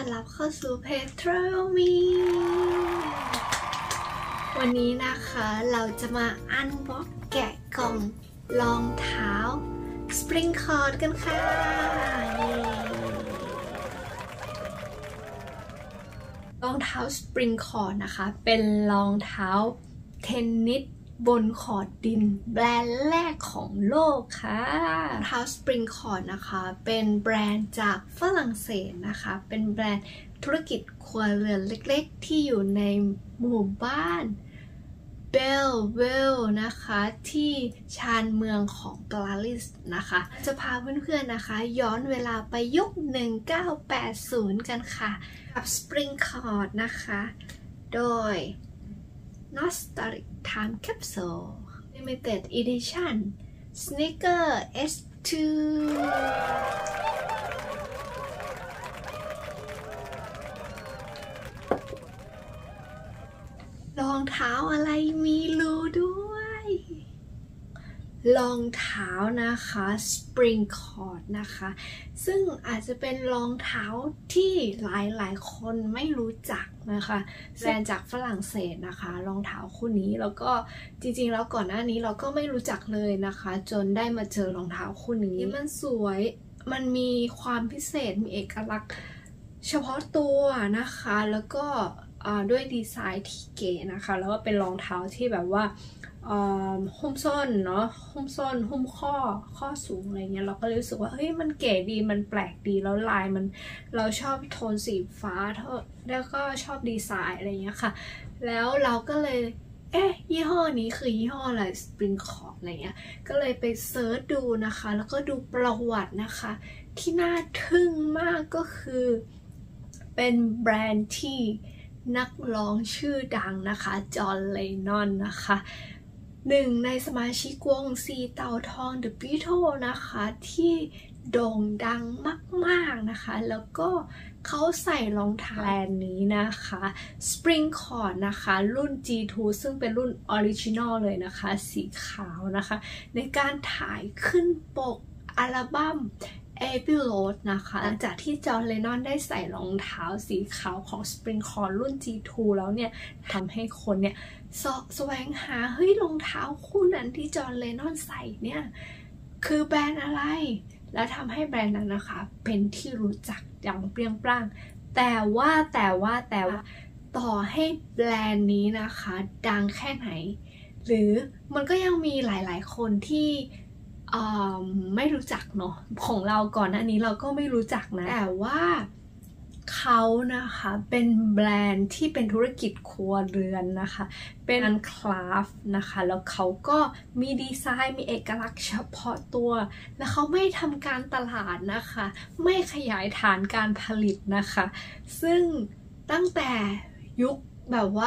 อนรับเข้าสู่เพจ Travel Me วันนี้นะคะเราจะมาอันบ็อกแกะกล่องรองเท้า Spring Court กันค่ะรองเท้า Spring Court นะคะเป็นรองเท้าเทนนิสบนขอดดินแบรนด์แรกของโลกค่ะรองเท้า Spring Court นะคะเป็นแบรนด์จากฝรั่งเศสนะคะเป็นแบรนด์ธุรกิจครัวเรือนเล็กๆที่อยู่ในหมู่บ้านเบลเวลนะคะที่ชานเมืองของปารีสนะคะจะพาเพื่อนๆนะคะย้อนเวลาไปยุค1980กันค่ะกับ Spring Court นะคะโดย Nostalgic Time Capsule Limited Edition Sneaker S2 รองเท้าอะไรมีรูด้วยรองเท้านะคะ Spring Court นะคะซึ่งอาจจะเป็นรองเท้าที่หลายๆคนไม่รู้จักนะคะแบรนด์จากฝรั่งเศสนะคะรองเท้าคู่นี้แล้วก็จริงๆแล้วก่อนหน้านี้เราก็ไม่รู้จักเลยนะคะจนได้มาเจอรองเท้าคู่นี้มันสวยมันมีความพิเศษมีเอกลักษณ์เฉพาะตัวนะคะแล้วก็ด้วยดีไซน์ที่เก๋นะคะแล้วก็เป็นรองเท้าที่แบบว่าหุ้มส้นเนาะหุ้มส้นหุ้มข้อสูงอะไรเงี้ยเราก็รู้สึกว่าเฮ้ยมันเก๋ดีมันแปลกดีแล้วลายมันเราชอบโทนสีฟ้าแล้วก็ชอบดีไซน์อะไรเงี้ยค่ะแล้วเราก็เลยยี่ห้อนี้คือยี่ห้ออะไร Spring Court อะไรเงี้ยก็เลยไปเซิร์ชดูนะคะแล้วก็ดูประวัตินะคะที่น่าทึ่งมากก็คือเป็นแบรนด์ที่นักร้องชื่อดังนะคะจอห์น เลนนอนนะคะหนึ่งในสมาชิกวงสีเต่าทอง The Beatles นะคะที่โด่งดังมากๆนะคะแล้วก็เขาใส่รองเท้าแบรนด์นี้นะคะ Spring Court นะคะรุ่น G2 ซึ่งเป็นรุ่นออริจินอลเลยนะคะสีขาวนะคะในการถ่ายขึ้นปกอัลบั้มAbbey Road นะคะหลังจากที่จอห์น เลนนอนได้ใส่รองเท้าสีขาวของ Spring Court รุ่น G2 แล้วเนี่ยทำให้คนเนี่ยแสวงหาเฮ้ยรองเท้าคู่นั้นที่จอห์น เลนนอนใส่เนี่ยคือแบรนด์อะไรแล้วทำให้แบรนด์นั้นนะคะเป็นที่รู้จักอย่างเปรี้ยงปร้างแต่ว่าต่อให้แบรนด์นี้นะคะดังแค่ไหนหรือมันก็ยังมีหลายๆคนที่ไม่รู้จักเนาะของเราก่อนหน้านี้เราก็ไม่รู้จักนะแต่ว่าเขานะคะเป็นแบรนด์ที่เป็นธุรกิจครัวเรือนนะคะเป็นงานคราฟต์นะคะแล้วเขาก็มีดีไซน์มีเอกลักษณ์เฉพาะตัวแล้วเขาไม่ทำการตลาดนะคะไม่ขยายฐานการผลิตนะคะซึ่งตั้งแต่ยุคแบบว่า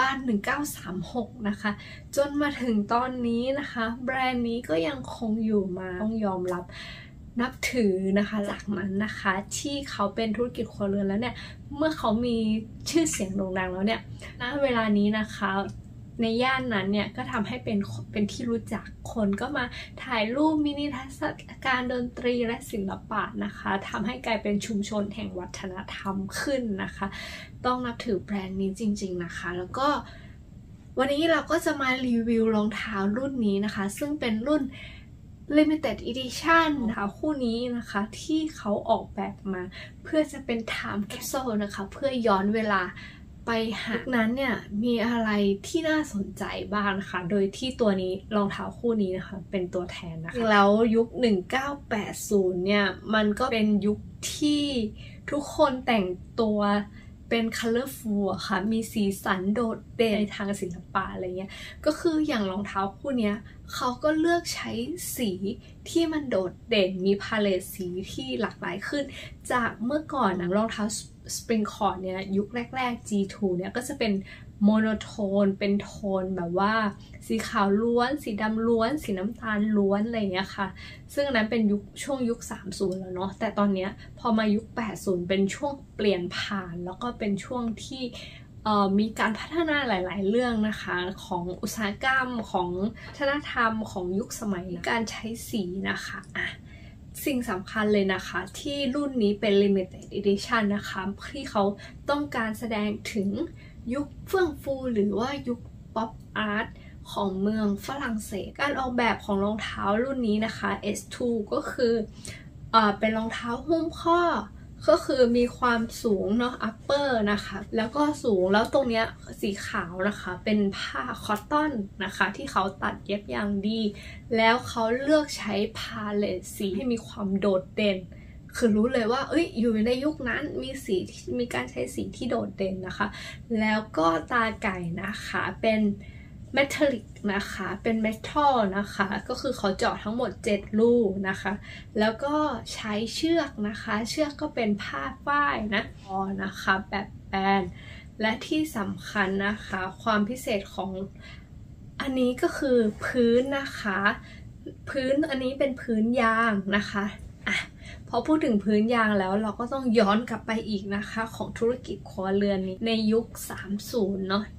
1936นะคะจนมาถึงตอนนี้นะคะแบรนด์นี้ก็ยังคงอยู่มาต้องยอมรับนับถือนะคะจากนั้นนะคะที่เขาเป็นธุรกิจครัวเรือนแล้วเนี่ยเมื่อเขามีชื่อเสียงโด่งดังแล้วเนี่ยณเวลานี้นะคะในย่านนั้นเนี่ยก็ทำให้เป็นที่รู้จักคนก็มาถ่ายรูปมินิทรรศการดนตรีและศิลปะนะคะทำให้กลายเป็นชุมชนแห่งวัฒนธรรมขึ้นนะคะต้องนับถือแบรนด์นี้จริงๆนะคะแล้วก็วันนี้เราก็จะมารีวิวรองเท้ารุ่นนี้นะคะซึ่งเป็นรุ่น Limited Edition นะคะคู่นี้นะคะที่เขาออกแบบมาเพื่อจะเป็น Time Capsule นะคะเพื่อย้อนเวลาไปหานั้นเนี่ยมีอะไรที่น่าสนใจบ้างนะคะโดยที่ตัวนี้รองเท้าคู่นี้นะคะเป็นตัวแทนนะคะแล้วยุค1980เนี่ยมันก็เป็นยุคที่ทุกคนแต่งตัวเป็น colorful อะค่ะมีสีสันโดดเด่นในทางศิลปะอะไรเงี้ยก็คืออย่างรองเท้าคู่เนี้ยเขาก็เลือกใช้สีที่มันโดดเด่นมีพาเลตสีที่หลากหลายขึ้นจากเมื่อก่อนนะรองเท้า Spring Court เนี่ยยุคแรกๆ G2 เนี่ยก็จะเป็นโมโนโทนเป็นโทนแบบว่าสีขาวล้วนสีดำล้วนสีน้ำตาลล้วนอะไรอย่างเงี้ยค่ะซึ่งนั้นเป็นช่วงยุค30แล้วเนาะแต่ตอนเนี้ยพอมายุค80เป็นช่วงเปลี่ยนผ่านแล้วก็เป็นช่วงที่มีการพัฒนาหลายๆเรื่องนะคะของอุตสาหกรรมของวัฒนธรรมของยุคสมัยการใช้สีนะคะสิ่งสำคัญเลยนะคะที่รุ่นนี้เป็น limited edition นะคะที่เขาต้องการแสดงถึงยุคเฟื่องฟูหรือว่ายุค pop art ของเมืองฝรั่งเศสการออกแบบของรองเท้ารุ่นนี้นะคะ S2 ก็คือเป็นรองเท้าหุ้มข้อก็คือมีความสูงเนาะ upper นะคะแล้วก็สูงแล้วตรงเนี้ยสีขาวนะคะเป็นผ้าคอตตอนนะคะที่เขาตัดเย็บอย่างดีแล้วเขาเลือกใช้พาเลตสีให้มีความโดดเด่นคือรู้เลยว่าอยู่ในยุคนั้นมีการใช้สีที่โดดเด่นนะคะแล้วก็ตาไก่นะคะเป็นเมทัลลิกนะคะเป็นเมทัลนะคะก็คือเขาเจาะทั้งหมด7รูนะคะแล้วก็ใช้เชือกนะคะเชือกก็เป็นผ้าฝ้ายนะคะแบบแบนและที่สำคัญนะคะความพิเศษของอันนี้ก็คือพื้นนะคะพื้นอันนี้เป็นพื้นยางนะคะพอพูดถึงพื้นยางแล้วเราก็ต้องย้อนกลับไปอีกนะคะของธุรกิจครัวเรือนนี้ในยุค30เนาะ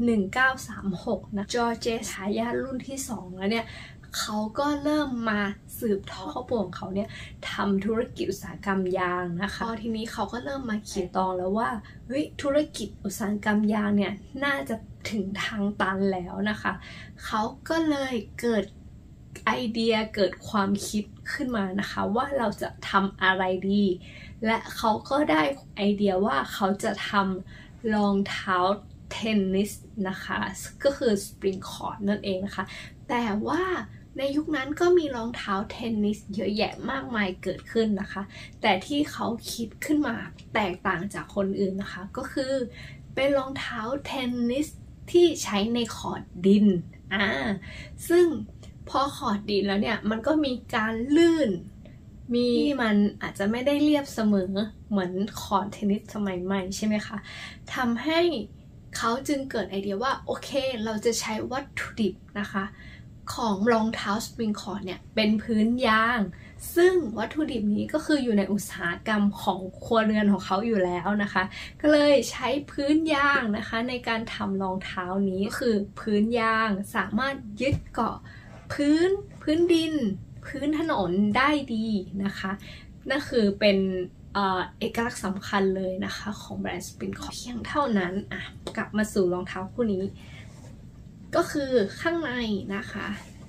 1936นะจอร์เจทายาทรุ่นที่2แล้วเนี่ยเขาก็เริ่มมาสืบทอดครอบครัวของเขาเนี่ยทำธุรกิจอุตสาหกรรมยางนะคะทีนี้เขาก็เริ่มมาคิดตองแล้วว่าธุรกิจอุตสาหกรรมยางเนี่ยน่าจะถึงทางตันแล้วนะคะเขาก็เลยเกิดไอเดียเกิดความคิดขึ้นมานะคะว่าเราจะทำอะไรดีและเขาก็ได้ไอเดียว่าเขาจะทำรองเท้าเทนนิสนะคะก็คือสปริงคอร์ดนั่นเองนะคะแต่ว่าในยุคนั้นก็มีรองเท้าเทนนิสเยอะแยะมากมายเกิดขึ้นนะคะแต่ที่เขาคิดขึ้นมาแตกต่างจากคนอื่นนะคะก็คือเป็นรองเท้าเทนนิสที่ใช้ในคอร์ตดินซึ่งพอคอร์ตดินแล้วเนี่ยมันก็มีการลื่นมันอาจจะไม่ได้เรียบเสมอเหมือนคอร์ตเทนนิสสมัยใหม่ใช่ไหมคะทำให้เขาจึงเกิดไอเดียว่าโอเคเราจะใช้วัตถุดิบนะคะของรองเท้าสปริงคอร์ดเนี่ยเป็นพื้นยางซึ่งวัตถุดิบนี้ก็คืออยู่ในอุตสาหกรรมของครัวเรือนของเขาอยู่แล้วนะคะก็เลยใช้พื้นยางนะคะในการทำรองเท้านี้คือพื้นยางสามารถยึดเกาะพื้นดินพื้นถนนได้ดีนะคะนั่นคือเป็นเอกลักษณ์สำคัญเลยนะคะของแบรนด์สปริงคอร์ดเพียงเท่านั้นกลับมาสู่รองเท้าคู่นี้ก็คือข้างในนะคะ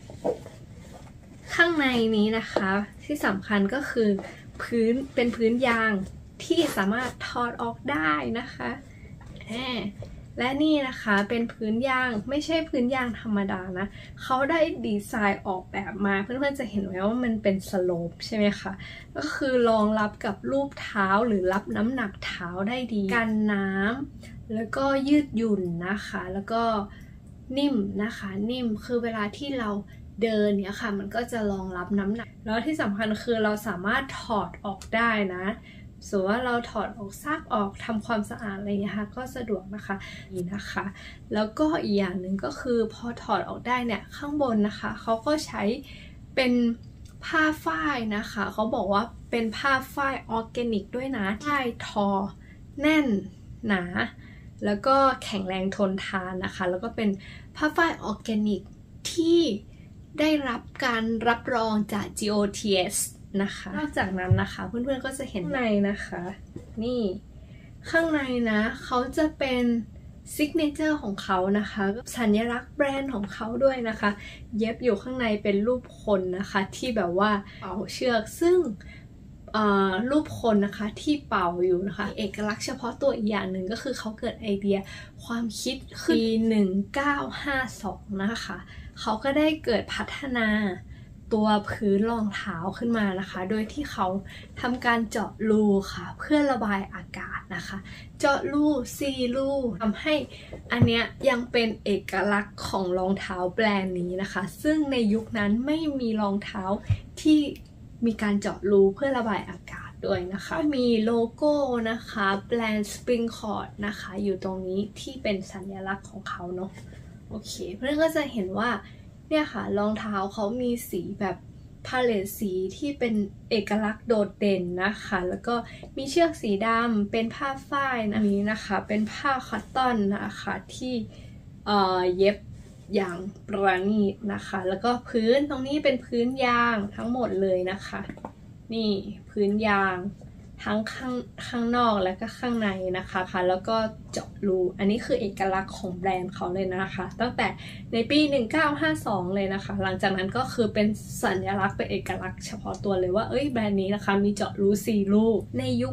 ข้างในนี้นะคะที่สำคัญก็คือเป็นพื้นยางที่สามารถถอดออกได้นะคะและนี่นะคะเป็นพื้นยางไม่ใช่พื้นยางธรรมดานะเขาได้ดีไซน์ออกแบบมาเพื่อนๆจะเห็นไหมว่ามันเป็นสโลปใช่ไหมคะก็คือรองรับกับรูปเท้าหรือรับน้ำหนักเท้าได้ดีกันน้ำแล้วก็ยืดหยุ่นนะคะแล้วก็นิ่มนะคะนิ่มคือเวลาที่เราเดินเนี่ยค่ะมันก็จะรองรับน้ำหนักแล้วที่สำคัญคือเราสามารถถอดออกได้นะสมมติว่าเราถอดออกซักออกทำความสะอาดอะไรอย่างเงี้ยค่ะก็สะดวกนะคะนี่นะคะแล้วก็อีกอย่างหนึ่งก็คือพอถอดออกได้เนี่ยข้างบนนะคะเขาก็ใช้เป็นผ้าฝ้ายนะคะเขาบอกว่าเป็นผ้าฝ้ายออร์แกนิกด้วยนะฝ้ายทอแน่นหนาแล้วก็แข็งแรงทนทานนะคะแล้วก็เป็นผ้าฝ้ายออร์แกนิกที่ได้รับการรับรองจาก GOTS นะคะนอกจากนั้นนะคะเพื่อนๆก็จะเห็นข้างในนะคะนี่ข้างในนะเขาจะเป็นซิกเนเจอร์ของเขานะคะสัญลักษณ์แบรนด์ของเขาด้วยนะคะเย็บอยู่ข้างในเป็นรูปคนนะคะที่แบบว่าเป่าเชือกซึ่งรูปคนนะคะที่เป่าอยู่นะคะเอกลักษณ์เฉพาะตัวอีกอย่างหนึ่งก็คือเขาเกิดไอเดียความคิดขึ้นปี1952นะคะเขาก็ได้เกิดพัฒนาตัวพื้นรองเท้าขึ้นมานะคะโดยที่เขาทำการเจาะรูค่ะเพื่อระบายอากาศนะคะเจาะรู4 รูทำให้อันเนี้ยยังเป็นเอกลักษณ์ของรองเท้าแบรนด์นี้นะคะซึ่งในยุคนั้นไม่มีรองเท้าที่มีการเจาะรูเพื่อระบายอากาศด้วยนะคะมีโลโก้นะคะแบรนด์ Spring Court นะคะอยู่ตรงนี้ที่เป็นสัญลักษณ์ของเขาเนาะโอเคเพื่อนก็จะเห็นว่าเนี่ยค่ะรองเท้าเขามีสีแบบพาเลตสีที่เป็นเอกลักษณ์โดดเด่นนะคะแล้วก็มีเชือกสีดำเป็นผ้าฝ้ายอันนี้นะคะเป็นผ้าคอตตอนนะคะที่เย็บอย่างประณีตนะคะแล้วก็พื้นตรงนี้เป็นพื้นยางทั้งหมดเลยนะคะนี่พื้นยางทั้งข้างนอกและก็ข้างในนะคะแล้วก็เจาะรูอันนี้คือเอกลักษณ์ของแบรนด์เขาเลยนะคะตั้งแต่ในปี1952เลยนะคะหลังจากนั้นก็คือเป็นสัญลักษณ์เป็นเอกลักษณ์เฉพาะตัวเลยว่าแบรนด์นี้นะคะมีเจาะรู4ลูกในยุค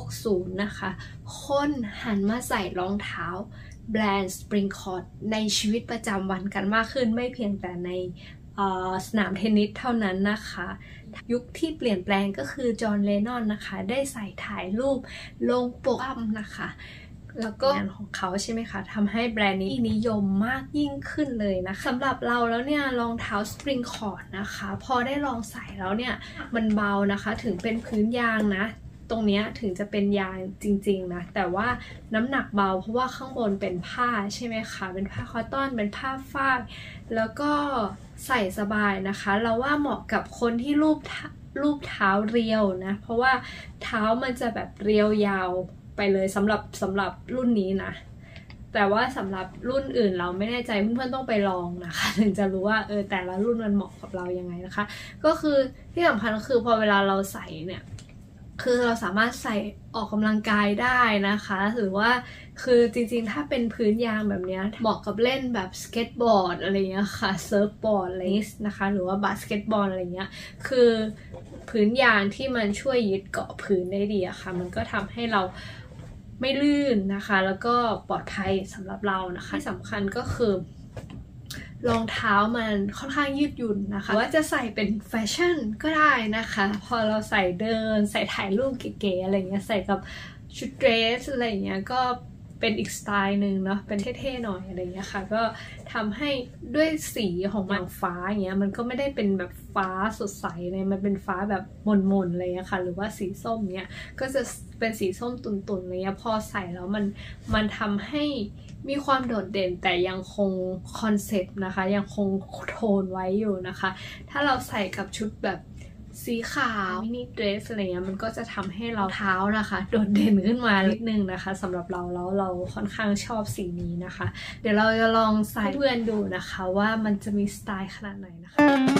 60นะคะคนหันมาใส่รองเท้าแบรนด์ Springcourt ในชีวิตประจำวันกันมากขึ้นไม่เพียงแต่ในสนามเทนนิสเท่านั้นนะคะยุคที่เปลี่ยนแปลงก็คือจอห์น เลนนอนนะคะได้ใส่ถ่ายรูปลงปกอัลบั้มนะคะแล้วก็งานของเขาใช่ไหมคะทำให้แบรนด์นี้นิยมมากยิ่งขึ้นเลยนะสำหรับเราแล้วเนี่ยรองเท้า Springcourt นะคะพอได้ลองใส่แล้วเนี่ยมันเบานะคะถึงเป็นพื้นยางนะตรงนี้ถึงจะเป็นยางจริงๆนะแต่ว่าน้ำหนักเบาเพราะว่าข้างบนเป็นผ้าใช่ไหมคะเป็นผ้าคอตตอนเป็นผ้าฝ้ายแล้วก็ใส่สบายนะคะเราว่าเหมาะกับคนที่รูปเท้าเรียวนะเพราะว่าเท้ามันจะแบบเรียวยาวไปเลยสำหรับรุ่นนี้นะแต่ว่าสำหรับรุ่นอื่นเราไม่แน่ใจเพื่อนๆต้องไปลองนะคะถึงจะรู้ว่าแต่ละรุ่นมันเหมาะกับเรายังไงนะคะก็คือที่สำคัญคือพอเวลาเราใส่เนี่ยคือเราสามารถใส่ออกกำลังกายได้นะคะหรือว่าคือจริงๆถ้าเป็นพื้นยางแบบนี้เหมาะกับเล่นแบบสเก็ตบอร์ดอะไรเงี้ยค่ะเซิร์ฟบอร์ดอะไรนี้นะคะหรือว่าบาสเกตบอลอะไรเงี้ยคือพื้นยางที่มันช่วยยึดเกาะพื้นได้ดีอะค่ะมันก็ทำให้เราไม่ลื่นนะคะแล้วก็ปลอดภัยสำหรับเรานะคะที่สำคัญก็คือรองเท้ามันค่อนข้างยืดหยุ่นนะคะว่าจะใส่เป็นแฟชั่นก็ได้นะคะพอเราใส่เดินใส่ถ่ายรูปเก๋ๆอะไรเงี้ยใส่กับชุดเดรสอะไรเงี้ยก็เป็นอีกสไตล์หนึ่งเนาะเป็นเท่ๆหน่อยอะไรเงี้ยค่ะก็ทำให้ด้วยสีของมันฟ้าอย่างเงี้ยมันก็ไม่ได้เป็นแบบฟ้าสดใสเลยมันเป็นฟ้าแบบหม่นๆอะไรเงี้ยค่ะหรือว่าสีส้มเนี้ยก็จะเป็นสีส้มตุ่นๆอะไรเงี้ยพอใส่แล้วมันทำให้มีความโดดเด่นแต่ยังคงคอนเซ็ปต์นะคะยังคงโทนไว้อยู่นะคะถ้าเราใส่กับชุดแบบสีขาวมินิเดรสอะไรเงี้ยมันก็จะทำให้เราเท้านะคะโดดเด่นขึ้นมานิดนึงนะคะสำหรับเราแล้วเราค่อนข้างชอบสีนี้นะคะเดี๋ยวเราจะลองใส่เพื่อนดูนะคะว่ามันจะมีสไตล์ขนาดไหนนะคะ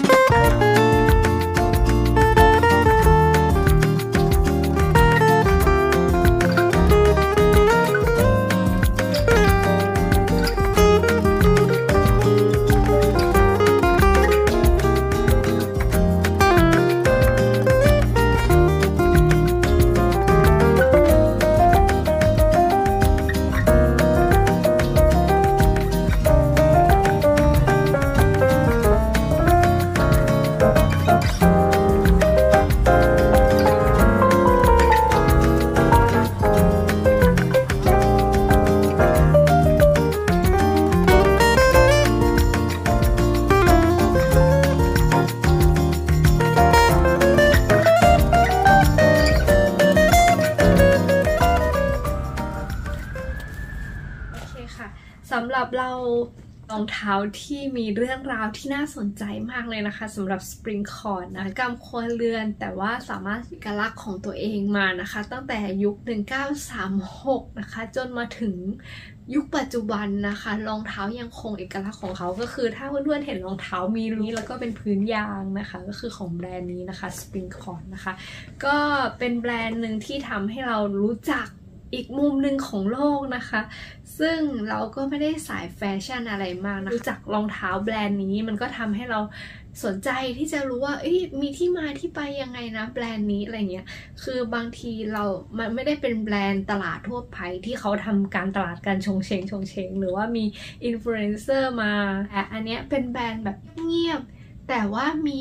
สำหรับเรารองเท้าที่มีเรื่องราวที่น่าสนใจมากเลยนะคะสำหรับ Springcourt นะกำครัวเรือนแต่ว่าสามารถเอกลักษณ์ของตัวเองมานะคะตั้งแต่ยุค1936นะคะจนมาถึงยุคปัจจุบันนะคะรองเท้ายังคงเอกลักษณ์ของเขาก็คือถ้าเพื่อนๆเห็นรองเท้ามีรูแล้วก็เป็นพื้นยางนะคะก็คือของแบรนด์นี้นะคะ Springcourt นะคะก็เป็นแบรนด์หนึ่งที่ทำให้เรารู้จักอีกมุมหนึ่งของโลกนะคะซึ่งเราก็ไม่ได้สายแฟชั่นอะไรมากนะรู้จักรองเท้าแบรนด์นี้มันก็ทำให้เราสนใจที่จะรู้ว่ามีที่มาที่ไปยังไงนะแบรนด์นี้อะไรเงี้ยคือบางทีมันไม่ได้เป็นแบรนด์ตลาดทั่วไปที่เขาทำการตลาดกันชงเชงหรือว่ามีอินฟลูเอนเซอร์มาแต่อันเนี้ยเป็นแบรนด์แบบเงียบแต่ว่ามี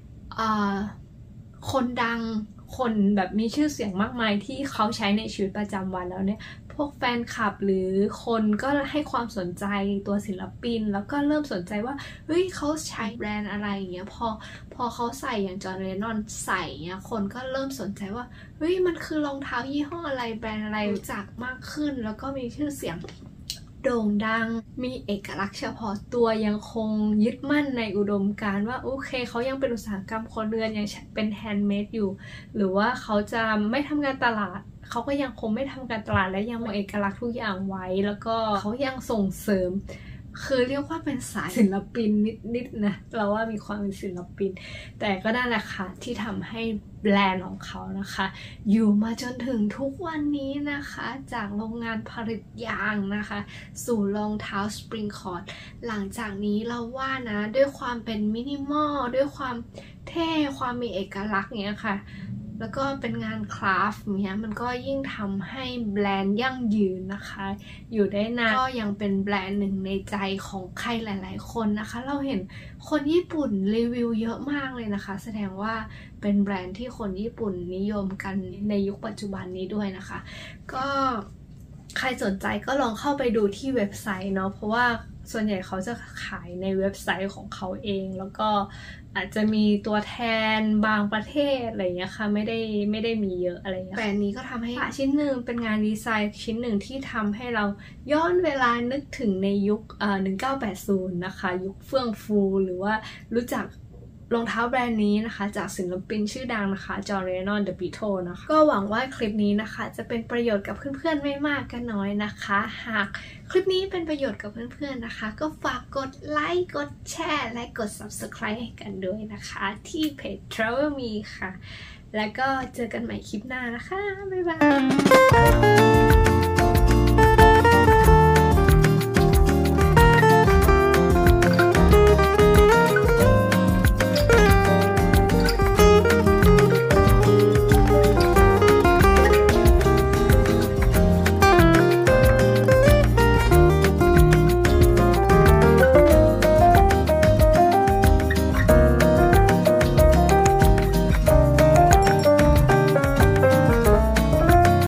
คนดังคนแบบมีชื่อเสียงมากมายที่เขาใช้ในชีวิตประจำวันแล้วเนี่ยพวกแฟนคลับหรือคนก็ให้ความสนใจตัวศิลปินแล้วก็เริ่มสนใจว่าเขาใช้แบรนด์อะไรอย่างเงี้ยพอเขาใส่อย่างจอห์น เลนนอนใส่เงี้ยคนก็เริ่มสนใจว่ามันคือรองเท้ายี่ห้ออะไรแบรนด์อะไรรู้จักมากขึ้นแล้วก็มีชื่อเสียงโด่งดังมีเอกลักษณ์เฉพาะตัวยังคงยึดมั่นในอุดมการณ์ว่าโอเคเขายังเป็นอุตสาหกรรมครัวเรือนยังเป็นแฮนด์เมดอยู่หรือว่าเขาจะไม่ทำงานตลาดเขาก็ยังคงไม่ทำการตลาดและยังมีเอกลักษณ์ทุกอย่างไว้แล้วก็เขายังส่งเสริมคือเรียกว่าเป็นสายศิลปินนิดนะเราว่ามีความเป็นศิลปินแต่ก็นั่นแหละค่ะที่ทำให้แบรนด์ของเขานะคะอยู่มาจนถึงทุกวันนี้นะคะจากโรงงานผลิตยางนะคะสู่รองเท้าสปริงคอร์ดหลังจากนี้เราว่านะด้วยความเป็นมินิมอลด้วยความเท่ความมีเอกลักษณ์เนี้ยค่ะแล้วก็เป็นงานคราฟต์เนี้ยมันก็ยิ่งทำให้แบรนด์ยั่งยืนนะคะอยู่ได้นานก็ยังเป็นแบรนด์หนึ่งในใจของใครหลายๆคนนะคะเราเห็นคนญี่ปุ่นรีวิวเยอะมากเลยนะคะแสดงว่าเป็นแบรนด์ที่คนญี่ปุ่นนิยมกันในยุคปัจจุบันนี้ด้วยนะคะก็ใครสนใจก็ลองเข้าไปดูที่เว็บไซต์เนาะเพราะว่าส่วนใหญ่เขาจะขายในเว็บไซต์ของเขาเองแล้วก็อาจจะมีตัวแทนบางประเทศอะไรอย่างเงี้ยค่ะไม่ได้มีเยอะอะไรเงี้ยแบรนด์นี้ก็ทำให้ชิ้นหนึ่งเป็นงานดีไซน์ชิ้นหนึ่งที่ทำให้เราย้อนเวลานึกถึงในยุค1980นะคะยุคเฟื่องฟูหรือว่ารู้จักรองเท้าแบรนด์นี้นะคะจากศิลปินชื่อดังนะคะจอห์น เลนนอน เดอะบีทลส์นะคะก็หวังว่าคลิปนี้นะคะจะเป็นประโยชน์กับเพื่อนๆไม่มากก็น้อยนะคะหากคลิปนี้เป็นประโยชน์กับเพื่อนๆนะคะก็ฝากกดไลค์กดแชร์และกด Subscribe ให้กันด้วยนะคะที่เพจ Travel Me ค่ะแล้วก็เจอกันใหม่คลิปหน้านะคะบ๊ายบาย